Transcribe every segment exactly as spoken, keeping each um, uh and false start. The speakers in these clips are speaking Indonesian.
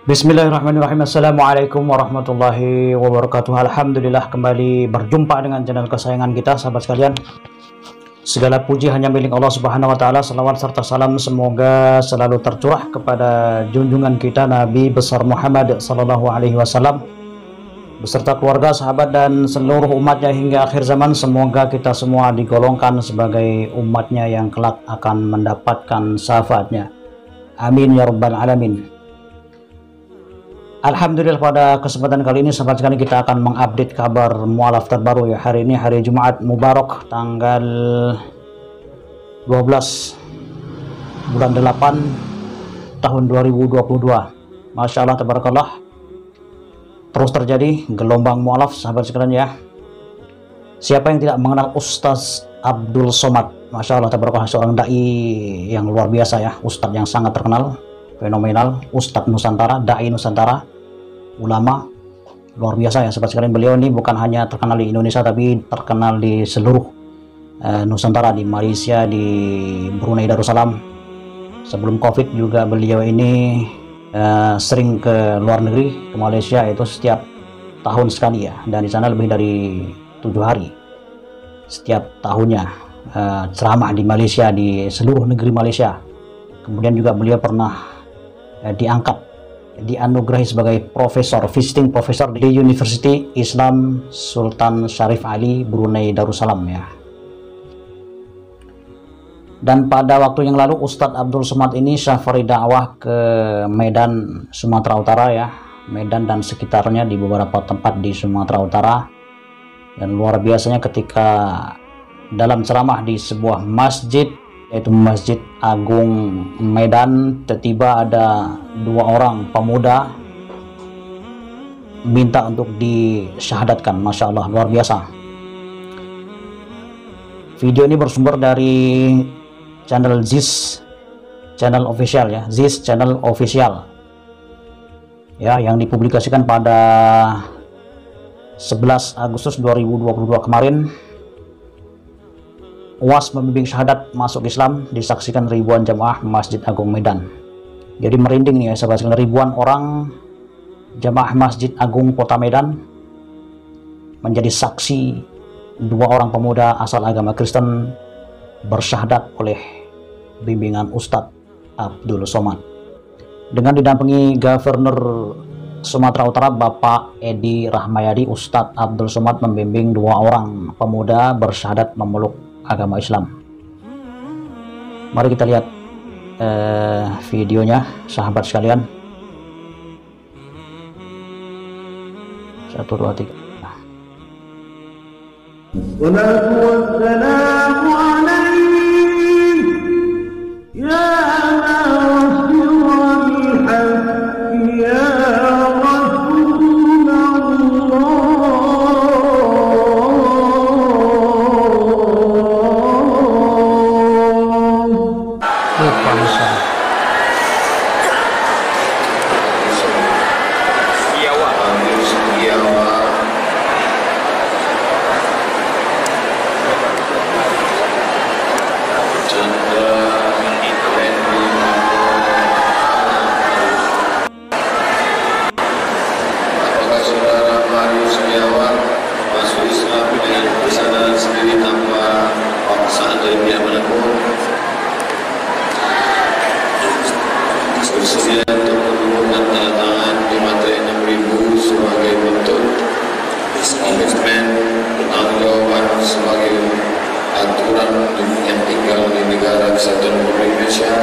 Bismillahirrahmanirrahim. Assalamualaikum warahmatullahi wabarakatuh. Alhamdulillah, kembali berjumpa dengan channel kesayangan kita, sahabat sekalian. Segala puji hanya milik Allah Subhanahu wa taala. Salawat serta salam semoga selalu tercurah kepada junjungan kita Nabi besar Muhammad sallallahu alaihi wasallam beserta keluarga, sahabat dan seluruh umatnya hingga akhir zaman. Semoga kita semua digolongkan sebagai umatnya yang kelak akan mendapatkan syafaatnya. Amin ya rabbal alamin. Alhamdulillah, pada kesempatan kali ini sahabat sekalian kita akan mengupdate kabar mualaf terbaru ya. Hari ini hari Jumat Mubarak tanggal dua belas bulan delapan tahun dua ribu dua puluh dua. Masya Allah, tabarakallah, terus terjadi gelombang mualaf sahabat sekalian ya. Siapa yang tidak mengenal Ustaz Abdul Somad? Masya Allah, tabarakallah, seorang dai yang luar biasa ya, Ustadz yang sangat terkenal, fenomenal, Ustadz Nusantara, dai Nusantara, ulama luar biasa ya sahabat sekalian. Beliau ini bukan hanya terkenal di Indonesia tapi terkenal di seluruh uh, Nusantara, di Malaysia, di Brunei Darussalam. Sebelum Covid juga beliau ini uh, sering ke luar negeri, ke Malaysia, itu setiap tahun sekali ya, dan di sana lebih dari tujuh hari setiap tahunnya uh, ceramah di Malaysia, di seluruh negeri Malaysia. Kemudian juga beliau pernah diangkat, dianugerahi sebagai profesor, visiting profesor di University Islam Sultan Syarif Ali Brunei Darussalam ya. Dan pada waktu yang lalu Ustadz Abdul Somad ini safari dakwah ke Medan, Sumatera Utara ya, Medan dan sekitarnya, di beberapa tempat di Sumatera Utara. Dan luar biasanya ketika dalam ceramah di sebuah masjid, yaitu Masjid Agung Medan, tiba-tiba ada dua orang pemuda minta untuk disyahadatkan. Masya Allah, luar biasa. Video ini bersumber dari channel Ziz, channel official ya, Ziz channel official ya, yang dipublikasikan pada sebelas Agustus dua ribu dua puluh dua kemarin. U A S membimbing syahadat masuk Islam disaksikan ribuan jamaah Masjid Agung Medan. Jadi merinding nih ya sahabat sekalian, ribuan orang jamaah Masjid Agung Kota Medan menjadi saksi dua orang pemuda asal agama Kristen bersyahadat oleh bimbingan Ustadz Abdul Somad. Dengan didampingi Gubernur Sumatera Utara Bapak Edi Rahmayadi, Ustadz Abdul Somad membimbing dua orang pemuda bersyahadat memeluk agama Islam. Mari kita lihat eh, videonya sahabat sekalian. Satu dua tiga. Bersedia untuk mengumpulkan tanda tangan di materai enam ribu sebagai bentuk komitmen bertanggung jawaban sebagai aturan yang tinggal di negara Kesatuan Republik Indonesia.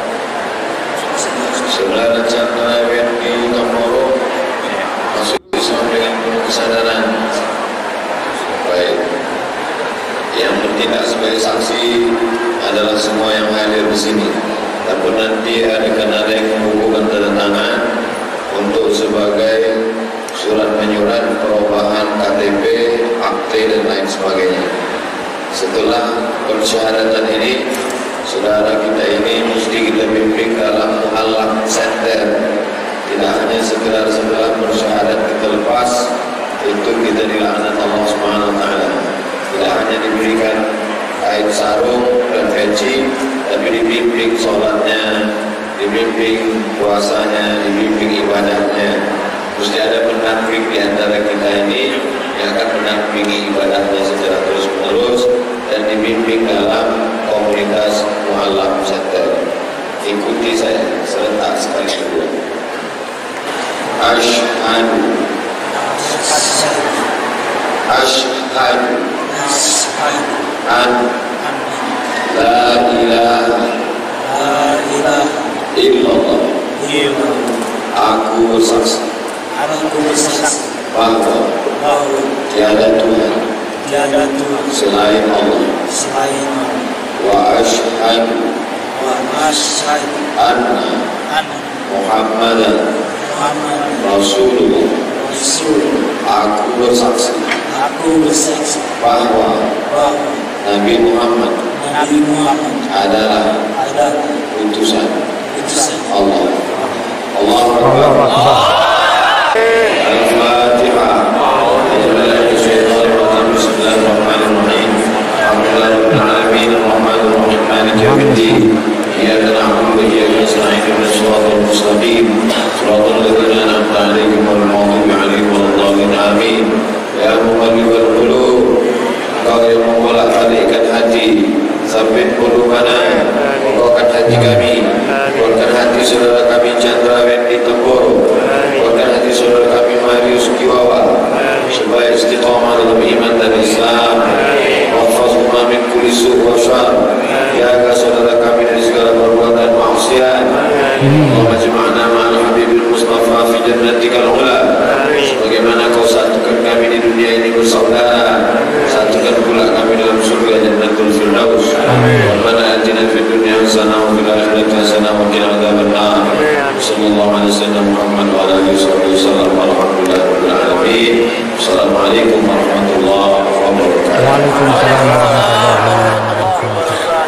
Saudara Chandra W N I Tomoro masuk Islam dengan penuh kesadaran. Baik, yang bertindak sebagai saksi adalah semua yang hadir di sini. Tapi nanti akan ada yang mengumpulkan tanda tangan untuk sebagai surat menyurat perubahan K T P, akte dan lain sebagainya. Setelah persyaratan ini, saudara kita ini mesti kita bimbing dalam mu'allaq center. Tidak hanya sekedar setelah persyahadat kita lepas itu kita dilaknat Allah Subhanahu wa taala. Tidak hanya diberikan kain sarung dan peci, tapi dibimbing sholatnya, dibimbing puasanya, dibimbing ibadahnya. Mesti ada pendamping di antara kita ini yang akan mendampingi ibadahnya secara terus menerus dan dibimbing dalam komunitas Mu'allaf Center. Ikuti saya serentak sekali dulu. Ashhadu Ashhadu an la ilaha illallah. Aku bersaksi bahwa tiada Tuhan selain Allah. Wa ashhadu anna Muhammadan Rasulullah. Aku bersaksi bahwa Nabi Muhammad adalah utusan Allah. Allahu Akbar. Al-Fatihah. Bismillahirrahmanirrahim. Alhamdulillahirrahmanirrahim. Ar-Rahmanir-Rahim. Maliki yaumiddin. Iyyaka na'budu wa iyyaka nasta'in. Ihdinas siratal mustaqim. Siratal ladzina an'amta 'alaihim ghairil maghdubi 'alaihim waladdallin. Amin. Ya muqallibal qulub, Engkau yang membolak-balikkan hati, sabbit qulubana, kokohkan hati kami, kuatkan hati saudara kami Chandra Wendy Temboro, kuatkan hati saudara kami Marius Kiwawa, supaya istiqamah dalam iman dan Islam. Wahfazhuma min kulli su' wa syarr, jaga saudara kami dari segala perbuatan maksiat. Allahumma jama'na ma'al habibil Mustafa fi jannatikal ula. Sebagaimana kau satukan kami di dunia ini bersaudara, satukan pula kami dalam surga Jannatul Firdaus. Rabbana atina fid dunya hasanah wa fil akhirati hasanah wa qina adzabannar. Sallallahu alaihi wasallam Muhammad wa ala alihi wasallam. Alhamdulillahirabbil alamin. Assalamualaikum warahmatullahi wabarakatuh. Waalaikumsalam warahmatullahi wabarakatuh.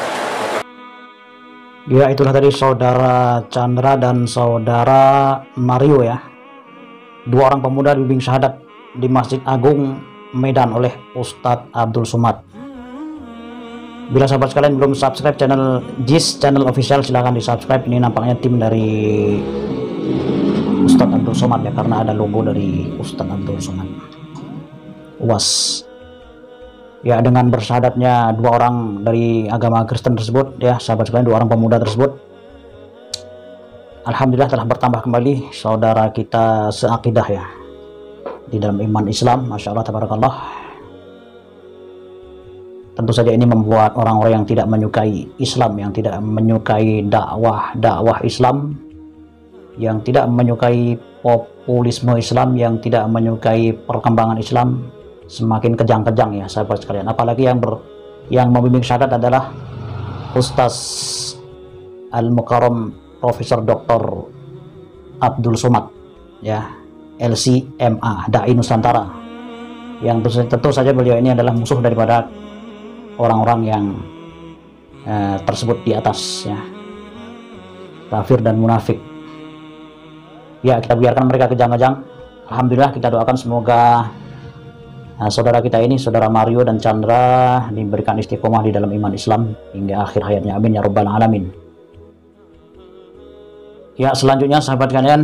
Ya, itulah tadi saudara Chandra dan saudara Mario ya, dua orang pemuda dibimbing syahadat di Masjid Agung Medan oleh Ustadz Abdul Somad. Bila sahabat sekalian belum subscribe channel Jis channel official, silahkan di subscribe. Ini nampaknya tim dari Ustadz Abdul Somad ya, karena ada logo dari Ustadz Abdul Somad. U A S ya, dengan bersyahadatnya dua orang dari agama Kristen tersebut ya, sahabat sekalian, dua orang pemuda tersebut, alhamdulillah telah bertambah kembali saudara kita seakidah ya di dalam iman Islam. Masya Allah, tabarakallah. Tentu saja ini membuat orang-orang yang tidak menyukai Islam, yang tidak menyukai dakwah dakwah Islam, yang tidak menyukai populisme Islam, yang tidak menyukai perkembangan Islam, semakin kejang-kejang ya sahabat sekalian. Apalagi yang ber, yang membimbing syahadat adalah Ustaz Al-Mukarram Profesor Doktor Abdul Somad ya, L C M A, Dai Nusantara, yang tentu, tentu saja beliau ini adalah musuh daripada orang-orang yang eh, tersebut di atas ya, kafir dan munafik ya. Kita biarkan mereka kejang-kejang. Alhamdulillah, kita doakan semoga nah, saudara kita ini, saudara Mario dan Chandra, diberikan istiqomah di dalam iman Islam hingga akhir hayatnya. Amin ya rabbal alamin. Ya, selanjutnya sahabat kalian,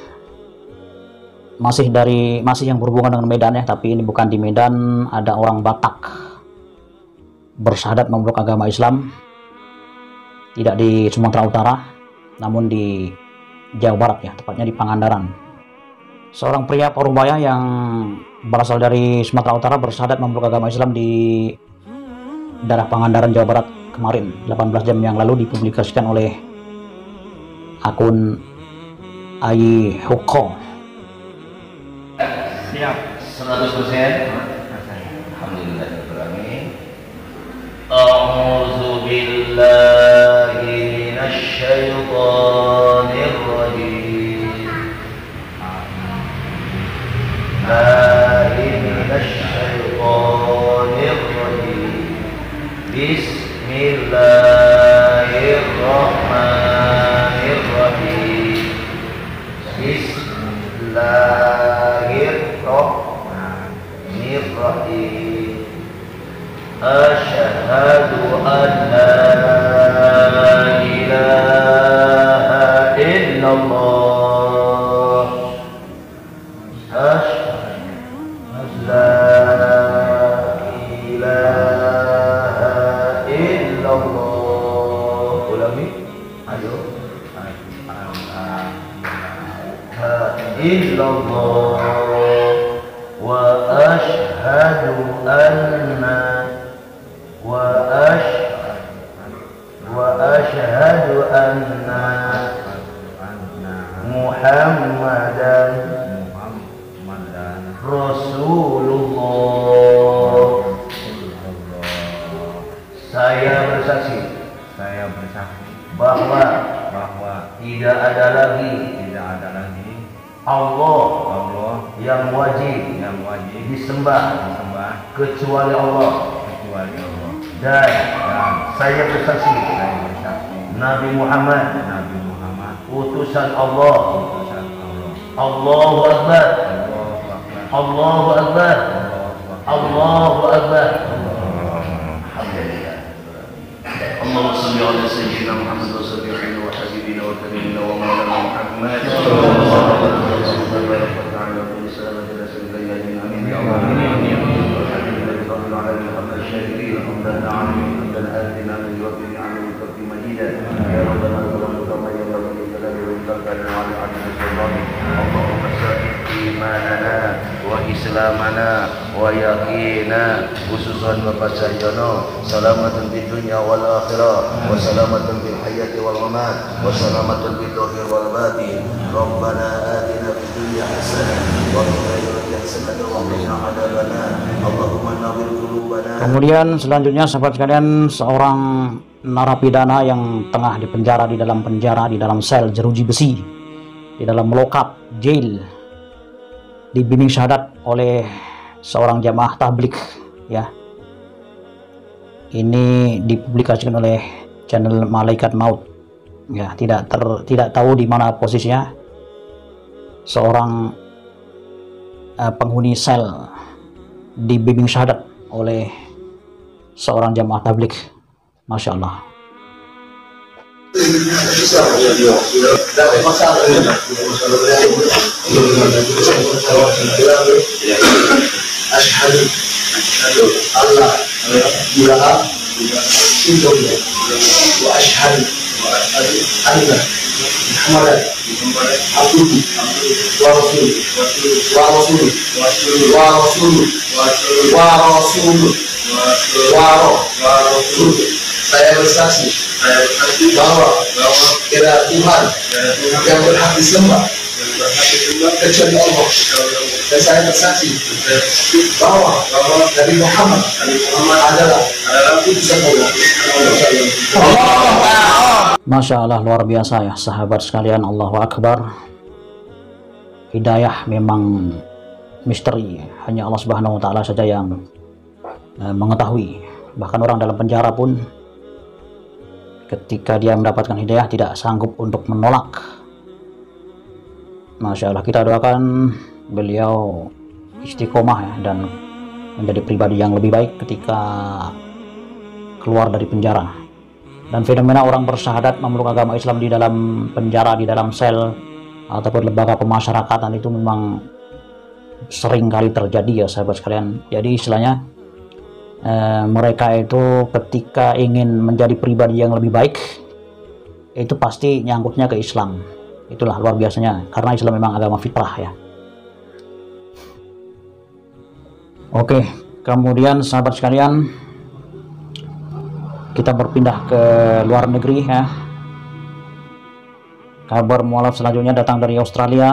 masih dari masih yang berhubungan dengan Medan ya, tapi ini bukan di Medan. Ada orang Batak bersyahadat memeluk agama Islam, tidak di Sumatera Utara, namun di Jawa Barat ya, tepatnya di Pangandaran. Seorang pria Parubaya yang berasal dari Sumatera Utara bersyahadat memeluk agama Islam di daerah Pangandaran, Jawa Barat kemarin, delapan belas jam yang lalu, dipublikasikan oleh akun Ai Huko. Siap seratus persen. Alhamdulillah. A'udzu billahi minasy syaithanir rajim. Bismillahirrahmanirrahim. Bismillahirrahmanirrahim. Asyhadu an la ilaha illallah wa ashhadu anna wa ash wa ashhadu anna Muhammadan Rasulullah. Saya bersaksi, saya bersaksi bahwa bahwa tidak ada lagi tidak ada lagi Allah Allah yang wajib yang wajib disembah disembah kecuali Allah, kecuali Allah, dan dan saya bersaksi saya bersaksi Nabi Muhammad Nabi Muhammad utusan Allah. utusan Allah. Allahu Akbar, Allahu Akbar, Allahu Akbar, Allahu Allahu Akbar. Akbar. Alhamdulillah. Allahumma salli ala sayyidina Muhammad wa sayyidina wa habibina wa karimina wa maulana Muhammad. imanana wa islamana wa yaqina khususan Bapak Cahyono salamatun di dunia wal akhirah wa salamatun bil hayati wal mamat wa salamatun bil dhahir wal batin. Rabbana atina fid dunya hasanah wa fil akhirati hasanah wa qina adzabannar. Allahumma nawwir qulubana. Kemudian selanjutnya sahabat sekalian, seorang narapidana yang tengah dipenjara di dalam penjara di dalam sel jeruji besi di dalam lokap jail dibimbing syahadat oleh seorang jamaah tablik ya. Ini dipublikasikan oleh channel Malaikat Maut ya. Tidak ter, tidak tahu di mana posisinya seorang uh, penghuni sel dibimbing syahadat oleh seorang jamaah tablik. Masya Allah. Asyhadu Allah ilaha illallah wa asyhadu anna Muhammadan abduhu wa rasuluh wa rasuluh wa rasuluh wa rasuluh wa rasuluh. Saya bersaksi bahwa tidak ada Tuhan yang berhak disembah kecuali Allah, dan saya bersaksi bahwa Nabi Muhammad adalah utusan Allah. Masya Allah, luar biasa ya sahabat sekalian. Allahu Akbar. Hidayah memang misteri, hanya Allah Subhanahu wa Ta'ala saja yang uh, mengetahui. Bahkan orang dalam penjara pun ketika dia mendapatkan hidayah tidak sanggup untuk menolak. Masya Allah, kita doakan beliau istiqomah ya, dan menjadi pribadi yang lebih baik ketika keluar dari penjara. Dan fenomena orang bersyahadat memeluk agama Islam di dalam penjara, di dalam sel ataupun lembaga pemasyarakatan itu memang sering kali terjadi ya sahabat sekalian. Jadi istilahnya eh, mereka itu ketika ingin menjadi pribadi yang lebih baik itu pasti nyangkutnya ke Islam. Itulah luar biasanya, karena Islam memang agama fitrah ya. Oke, kemudian sahabat sekalian, kita berpindah ke luar negeri ya. Kabar mualaf selanjutnya datang dari Australia,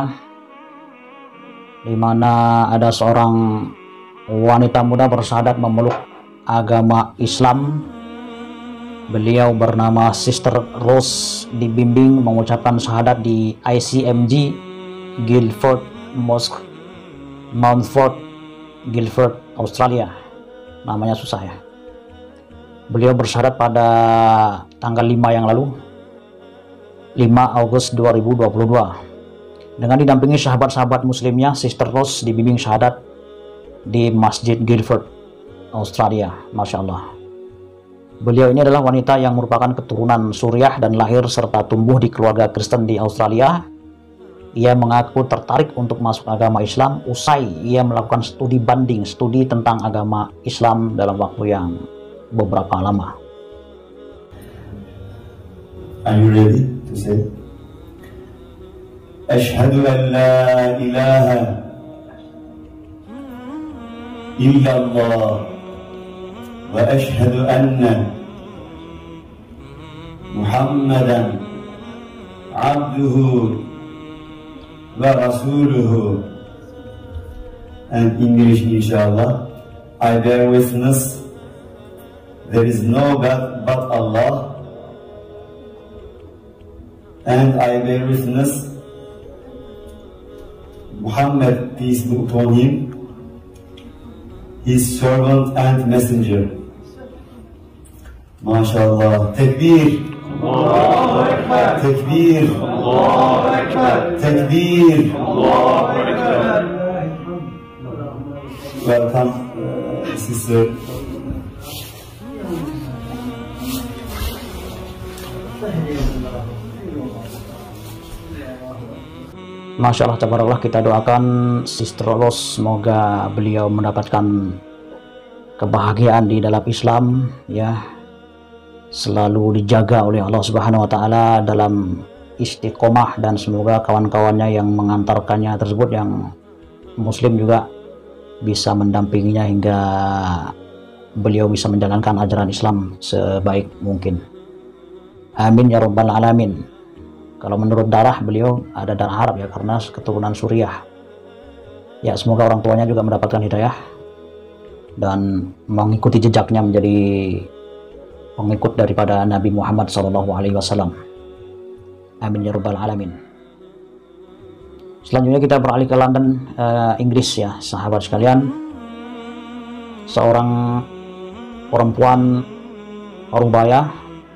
di mana ada seorang wanita muda bersyahadat memeluk agama Islam. Beliau bernama Sister Rose, dibimbing mengucapkan syahadat di I C M G Guildford Mosque, Mountford, Guildford, Australia. Namanya susah ya. Beliau bersyahadat pada tanggal lima yang lalu, lima Agustus dua ribu dua puluh dua. Dengan didampingi sahabat-sahabat muslimnya, Sister Rose dibimbing syahadat di Masjid Guildford, Australia. Masya Allah. Beliau ini adalah wanita yang merupakan keturunan Suriah dan lahir serta tumbuh di keluarga Kristen di Australia. Ia mengaku tertarik untuk masuk agama Islam usai ia melakukan studi banding, studi tentang agama Islam dalam waktu yang beberapa lama. Are you ready to to say. Ashhadu an la ilaha illallah wa ashhadu anna Muhammadan abduhu wa rasuluhu. And English, inshallah. I bear witness there is no God but Allah, and I bear witness Muhammad, peace be upon him, his servant and messenger. MashaAllah. Takbir. Allahu Akbar. Takbir. Allahu Akbar. Takbir. Allahu Akbar. Welcome, uh, sister. Masya Allah, tabarakallah, kita doakan Sister Ros, semoga beliau mendapatkan kebahagiaan di dalam Islam, ya, selalu dijaga oleh Allah Subhanahu wa Ta'ala dalam istiqomah, dan semoga kawan-kawannya yang mengantarkannya tersebut yang muslim juga bisa mendampinginya hingga beliau bisa menjalankan ajaran Islam sebaik mungkin. Amin ya rabbal alamin. Kalau menurut darah, beliau ada darah Arab, ya, karena keturunan Suriah. Ya, semoga orang tuanya juga mendapatkan hidayah dan mengikuti jejaknya menjadi pengikut daripada Nabi Muhammad shallallahu alaihi wasallam. Amin ya rabbal alamin. Selanjutnya kita beralih ke London, uh, Inggris, ya, sahabat sekalian. Seorang perempuan Parubaya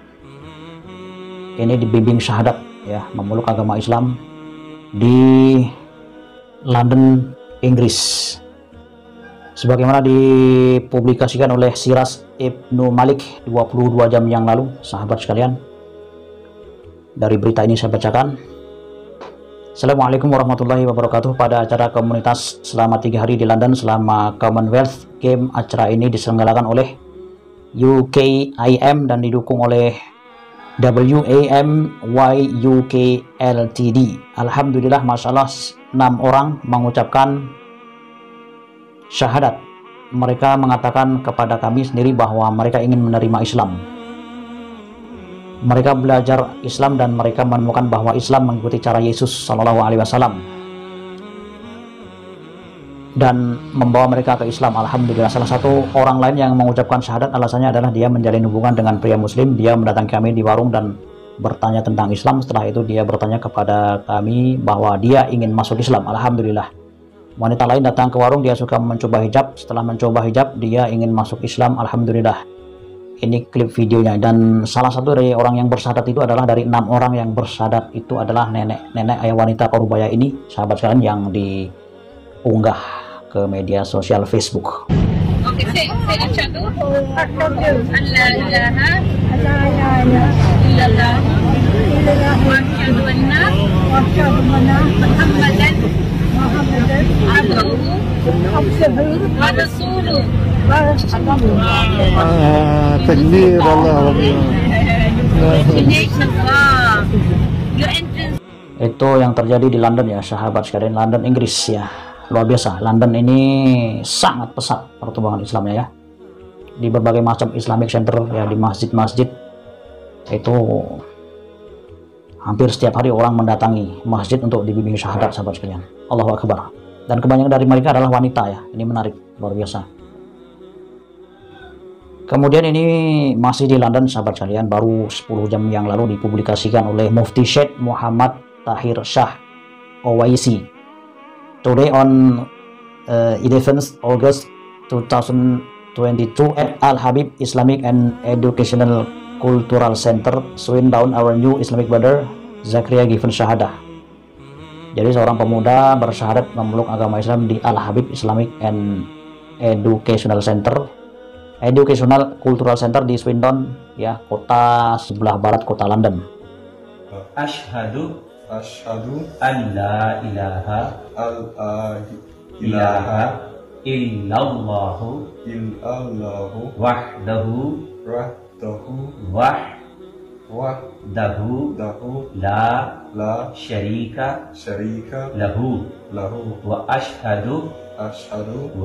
ini dibimbing syahadat, ya, memeluk agama Islam di London, Inggris. Sebagaimana dipublikasikan oleh Siras Ibnu Malik dua puluh dua jam yang lalu, sahabat sekalian. Dari berita ini saya bacakan. Assalamualaikum warahmatullahi wabarakatuh. Pada acara komunitas selama tiga hari di London selama Commonwealth Game, acara ini diselenggarakan oleh U K I M dan didukung oleh W A M Y U K L T D. Alhamdulillah, masya Allah, enam orang mengucapkan syahadat. Mereka mengatakan kepada kami sendiri bahwa mereka ingin menerima Islam. Mereka belajar Islam dan mereka menemukan bahwa Islam mengikuti cara Yesus Shallallahu Alaihi Wasallam dan membawa mereka ke Islam. Alhamdulillah. Salah satu orang lain yang mengucapkan syahadat alasannya adalah dia menjalin hubungan dengan pria muslim. Dia mendatangi kami di warung dan bertanya tentang Islam. Setelah itu dia bertanya kepada kami bahwa dia ingin masuk Islam. Alhamdulillah. Wanita lain datang ke warung, dia suka mencoba hijab. Setelah mencoba hijab, dia ingin masuk Islam. Alhamdulillah. Ini klip videonya, dan salah satu dari orang yang bersyahadat itu adalah dari enam orang yang bersyahadat itu adalah nenek-nenek ayah wanita Parubaya ini, sahabat sekalian, yang diunggah ke media sosial Facebook. Oke, saya saya asyhadu an la ilaha illallah wa asyhadu anna Muhammadan abduhu wa rasuluh. Takbir, Allah. Itu yang terjadi di London, ya, sahabat sekalian. London, Inggris, ya. Luar biasa. London ini sangat pesat perkembangan Islamnya, ya. Di berbagai macam Islamic Center, ya, di masjid-masjid itu hampir setiap hari orang mendatangi masjid untuk dibimbing syahadat, sahabat sekalian. Allahu Akbar. Dan kebanyakan dari mereka adalah wanita, ya. Ini menarik, luar biasa. Kemudian ini masih di London, sahabat sekalian, baru sepuluh jam yang lalu dipublikasikan oleh Mufti Syekh Muhammad Tahir Shah Owaisi. Today on uh, eleventh August two thousand twenty-two at Al Habib Islamic and Educational Cultural Center, Swindon, our new Islamic brother Zakaria given syahadah. Jadi seorang pemuda bersyahadat memeluk agama Islam di Al Habib Islamic and Educational Center, Educational Cultural Center di Swindon, ya, kota sebelah barat kota London. Ashhadu Ashhadu an la ilaha al ilaha illallahu illallahu wahdahu wahdahu wah وحده له لا لا شريك شريك له له وأشهد أشهد و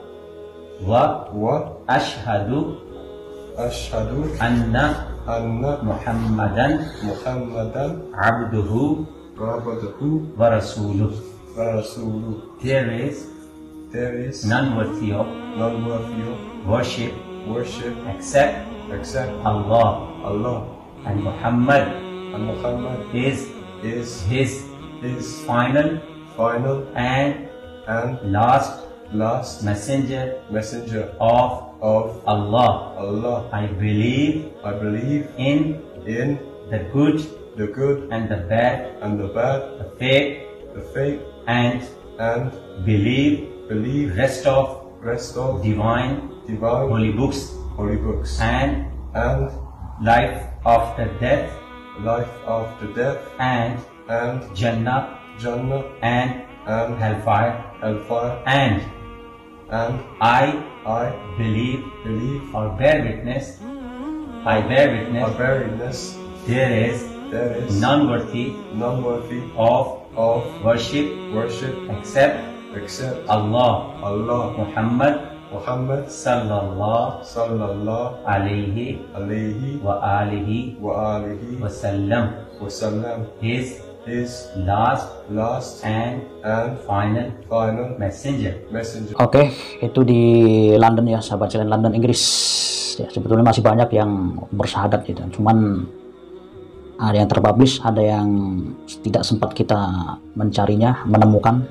وأشهد وأشهد أن أن محمدا محمدا عبده عبده ورسوله. ورسوله. There is There is none worthy of none worthy of worship worship except except Allah, Allah, and Muhammad and Muhammad is is his his final final and and last last messenger messenger of of Allah. Allah. I believe I believe in in the good the good and the bad, and the bad, the fake the fake, and and believe believe rest of rest of divine divine holy books holy books, and and life after death life after death, and and Jannah Jannah, and and hellfire, hellfire, and and I I believe believe or bear witness I bear or witness bear witness there is there is none worthy none worthy of of worship worship except except Allah. Allah. Muhammad Muhammad sallallahu sallallahu alayhi alayhi wa alihi wa alihi wasallam. wasallam, His his last last and and final final messenger. messenger. Oke, itu di London ya, sahabat sekalian, London, Inggris. Ya, sebetulnya masih banyak yang bersyahadat gitu. Cuman ada yang terpublish, ada yang tidak sempat kita mencarinya, menemukan.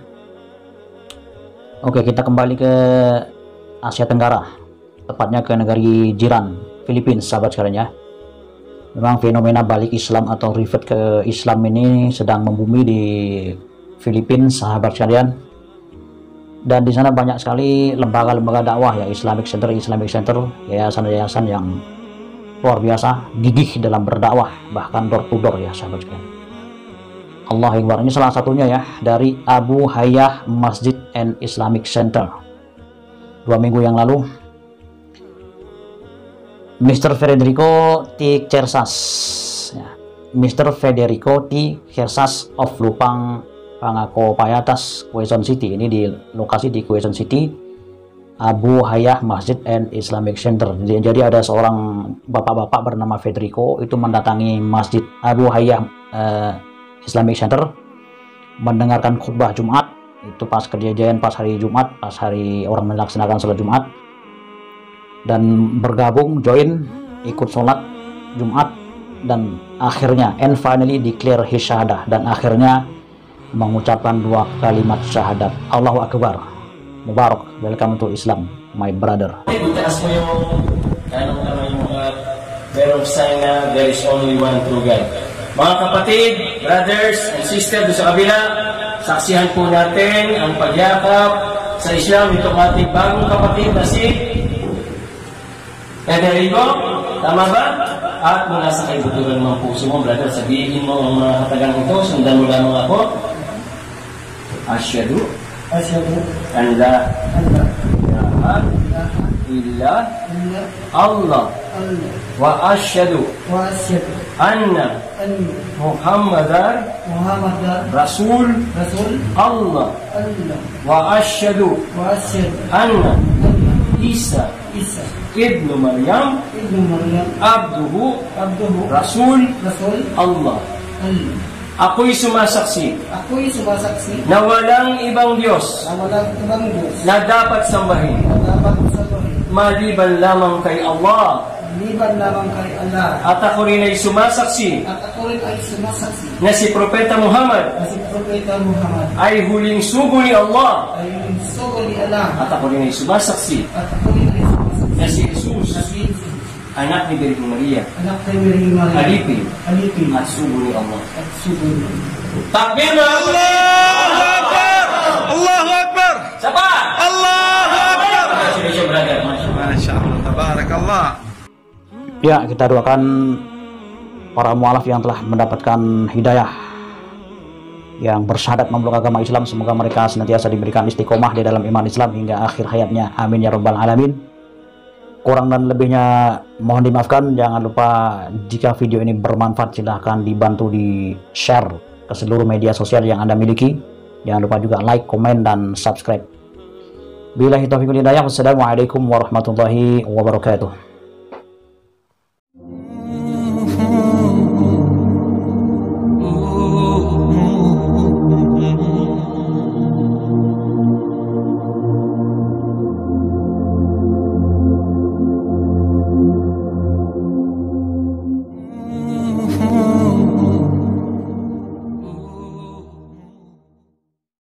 Oke, kita kembali ke Asia Tenggara, tepatnya ke negari jiran, Filipina, sahabat sekalian ya. Memang fenomena balik Islam atau revert ke Islam ini sedang membumi di Filipina, sahabat sekalian. Dan di sana banyak sekali lembaga-lembaga dakwah ya, Islamic Center, Islamic Center, yayasan-yayasan yang luar biasa gigih dalam berdakwah, bahkan door to door ya, sahabat sekalian. Allah Akbar, ini salah satunya ya, dari Abu Hayyah Masjid and Islamic Center. Dua minggu yang lalu, Mister Federico T. Kersas ya, Mister Federico T. Kersas of Lupang Pangako Payatas, Quezon City. Ini di lokasi di Quezon City, Abu Hayyah Masjid and Islamic Center. Jadi ada seorang bapak-bapak bernama Federico itu mendatangi Masjid Abu Hayyah uh, Islamic Center, mendengarkan khutbah Jumat. Itu pas kejadian pas hari Jumat, pas hari orang melaksanakan sholat Jumat, dan bergabung, join, ikut sholat Jumat, dan akhirnya and finally declare his syahadah, dan akhirnya mengucapkan dua kalimat syahadat. Allahu Akbar, Mubarak, welcome to Islam, my brother. Itaas mo yung anong ano yung mga verong sign na there is only one true God. Mga kapatid, brothers and sisters doon sa kabila, saksihan po natin ang pagyakap sa Islam itong ating bagong kapatid na si Federico. Tama ba? At mula sa kaibuturan ng puso mo, brother, sabihin mo ang mga hatagang ito, sundan mo lamang ako. Asyhadu Asyhadu an la ilaha illa Allah wa asyhadu wa asyhadu anna anna Muhammadar Muhammadar Rasul Rasul Allah Allah wa asyhadu wa asyhadu anna anna Isa Isa ibnu Maryam ibnu Maryam abduhu abduhu Rasul Rasul Allah. Allah. Ako'y sumasaksi Ako'y sumasaksi na walang ibang Diyos na walang ibang Diyos na dapat sambahin na dapat sambahin maliban lamang kay Allah, maliban lamang kay Allah. at ako rin ay sumasaksi At ako rin ay sumasaksi na si Propeta Muhammad na si Propeta Muhammad ay huling sugo ni Allah, ay yung sugo ni Allah. at ako rin ay sumasaksi At ako rin ay sumasaksi na si Jesus, na si Jesus, anak ni Birhing Maria, anak kay Maria Maria, alipin alipin at sugo ni Allah. at sugo ni Allah. Takbir na Allahu Akbar! Allahu Akbar! Sapa! Allahu Akbar! Congratulations, brother. Masya Allah, tabarakallah. Ya, kita doakan para mualaf yang telah mendapatkan hidayah, yang bersyahadat memeluk agama Islam, semoga mereka senantiasa diberikan istiqomah di dalam iman Islam hingga akhir hayatnya. Amin ya rabbal alamin. kurang dan lebihnya mohon dimaafkan. Jangan lupa jika video ini bermanfaat silahkan dibantu di share ke seluruh media sosial yang Anda miliki. Jangan lupa juga like, komen, dan subscribe. Billahi taufiq wal hidayah. Wassalamualaikum warahmatullahi wabarakatuh.